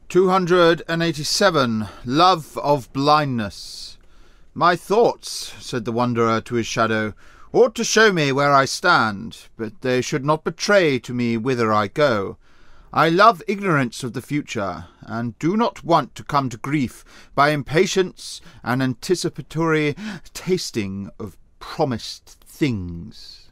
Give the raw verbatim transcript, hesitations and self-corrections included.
two hundred eighty-seven. Love of Blindness. My thoughts, said the wanderer to his shadow, ought to show me where I stand, but they should not betray to me whither I go. I love ignorance of the future, and do not want to come to grief by impatience and anticipatory tasting of promised things.